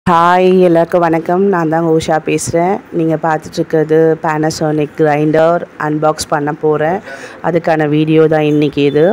Hi எல்லாருக்கும் வணக்கம். நான் தான் உஷா பேசுகிறேன். நீங்கள் பார்த்துட்ருக்கிறது பேனாசோனிக் கிரைண்டர் அன்பாக்ஸ் பண்ண போகிறேன். அதுக்கான வீடியோ தான் இன்றைக்கி இது.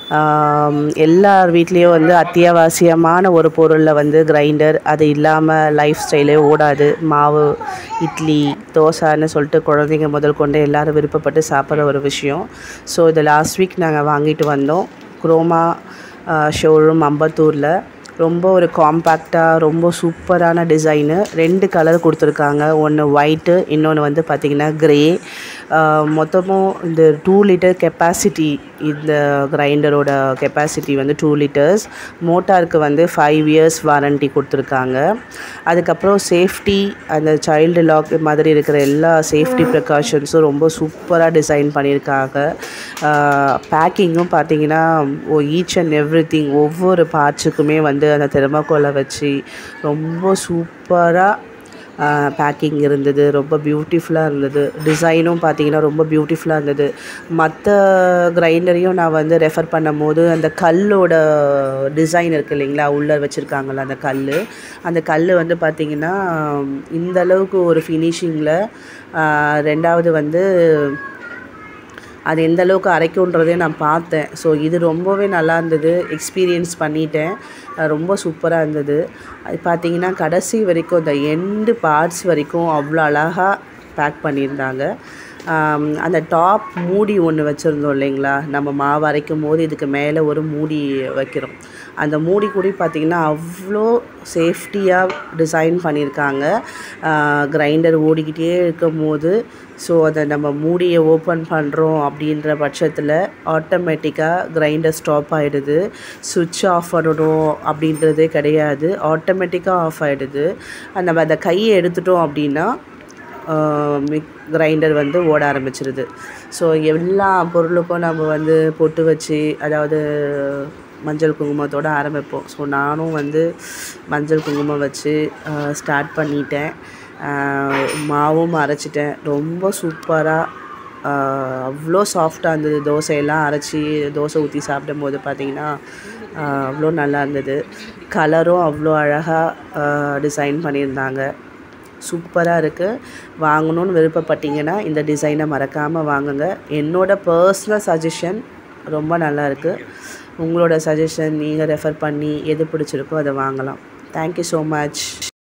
எல்லார் வீட்லேயும் வந்து அத்தியாவசியமான ஒரு பொருளில் கிரைண்டர் அது இல்லாமல் லைஃப் ஸ்டைலே ஓடாது. மாவு, இட்லி, தோசைன்னு சொல்லிட்டு குழந்தைங்க முதல் கொண்டு எல்லோரும் விருப்பப்பட்டு சாப்பிட்ற ஒரு விஷயம். ஸோ இது லாஸ்ட் வீக் நாங்கள் வாங்கிட்டு வந்தோம். குரோமா ஷோரூம் அம்பத்தூரில். ரொம்ப ஒரு காம்பேக்டாக ரொம்ப சூப்பரான டிசைனு. 2 கலர் கொடுத்துருக்காங்க. ஒன்று ஒயிட்டு, இன்னொன்று பார்த்திங்கன்னா க்ரே. மொத்தமும் இந்த 2 லிட்டர் கெப்பாசிட்டி. இந்த கிரைண்டரோட கெப்பாசிட்டி 2 லிட்டர்ஸ். மோட்டாருக்கு 5 இயர்ஸ் வாரண்ட்டி கொடுத்துருக்காங்க. அதுக்கப்புறம் சேஃப்டி, அந்த சைல்டு லாக் மாதிரி இருக்கிற எல்லா சேஃப்டி ப்ரிகாஷன்ஸும் ரொம்ப சூப்பராக டிசைன் பண்ணியிருக்காங்க. பேக்கிங்கும் பார்த்திங்கன்னா ஈச் அண்ட் எவ்ரிதிங் ஒவ்வொரு பார்ட்ஸுக்குமே அந்த தெர்மாக்கோலை வச்சு ரொம்ப சூப்பராக பேக்கிங் இருந்தது. ரொம்ப பியூட்டிஃபுல்லாக இருந்தது. டிசைனும் பார்த்திங்கன்னா ரொம்ப பியூட்டிஃபுல்லாக இருந்தது. மற்ற கிரைண்டரையும் நான் ரெஃபர் பண்ணும் போது அந்த கல்லோட டிசைன் இருக்குது இல்லைங்களா, உள்ளே வச்சுருக்காங்களா அந்த கல் பார்த்திங்கன்னா இந்தளவுக்கு ஒரு ஃபினிஷிங்கில். ரெண்டாவது அது எந்த அளவுக்கு அரைக்குன்றதே நான் பார்த்தேன். ஸோ இது ரொம்பவே நல்லா இருந்தது. எக்ஸ்பீரியன்ஸ் பண்ணிட்டேன். ரொம்ப சூப்பராக இருந்தது. அது பார்த்திங்கன்னா கடைசி வரைக்கும் இந்த எண்டு பார்ட்ஸ் வரைக்கும் அவ்வளோ அழகாக பேக் பண்ணியிருந்தாங்க. அந்த டாப் மூடி ஒன்று வச்சுருந்தோம் இல்லைங்களா, நம்ம மாவு அரைக்கும் போது இதுக்கு மேலே ஒரு மூடி வைக்கிறோம். அந்த மூடி கூட பார்த்திங்கன்னா அவ்வளோ சேஃப்டியாக டிசைன் பண்ணியிருக்காங்க. கிரைண்டர் ஓடிக்கிட்டே இருக்கும் போது ஸோ அதை நம்ம மூடியை ஓப்பன் பண்ணுறோம் அப்படின்ற பட்சத்தில் ஆட்டோமேட்டிக்காக கிரைண்டர் ஸ்டாப் ஆகிடுது. சுவிட்ச் ஆஃப் பண்ணணும் அப்படின்றதே கிடையாது, ஆட்டோமேட்டிக்காக ஆஃப் ஆகிடுது. நம்ம அந்த கையை எடுத்துட்டோம் அப்படின்னா கிரைண்டர் ஓட ஆரம்பிச்சிருது. ஸோ எல்லா பொருளுக்கும் நம்ம பொட்டு வச்சு, அதாவது மஞ்சள் குங்குமத்தோடு ஆரம்பிப்போம். ஸோ நானும் மஞ்சள் குங்குமம் வச்சு ஸ்டார்ட் பண்ணிட்டேன். மாவும் அரைச்சிட்டேன். ரொம்ப சூப்பராக அவ்வளோ சாஃப்டாக இருந்தது. தோசையெல்லாம் அரைச்சி தோசை ஊற்றி சாப்பிடும் போது பார்த்திங்கன்னா அவ்வளோ நல்லா இருந்தது. கலரும் அவ்வளோ அழகாக டிசைன் பண்ணியிருந்தாங்க. சூப்பராக இருக்குது. வாங்கணுன்னு விருப்பப்பட்டீங்கன்னா இந்த டிசைனை மறக்காமல் வாங்குங்க. என்னோடய பர்சனல் சஜஷன் ரொம்ப நல்லாயிருக்கு. உங்களோட சஜஷன் நீங்கள் ரெஃபர் பண்ணி எது பிடிச்சிருக்கோ அதை வாங்கலாம். Thank you so much.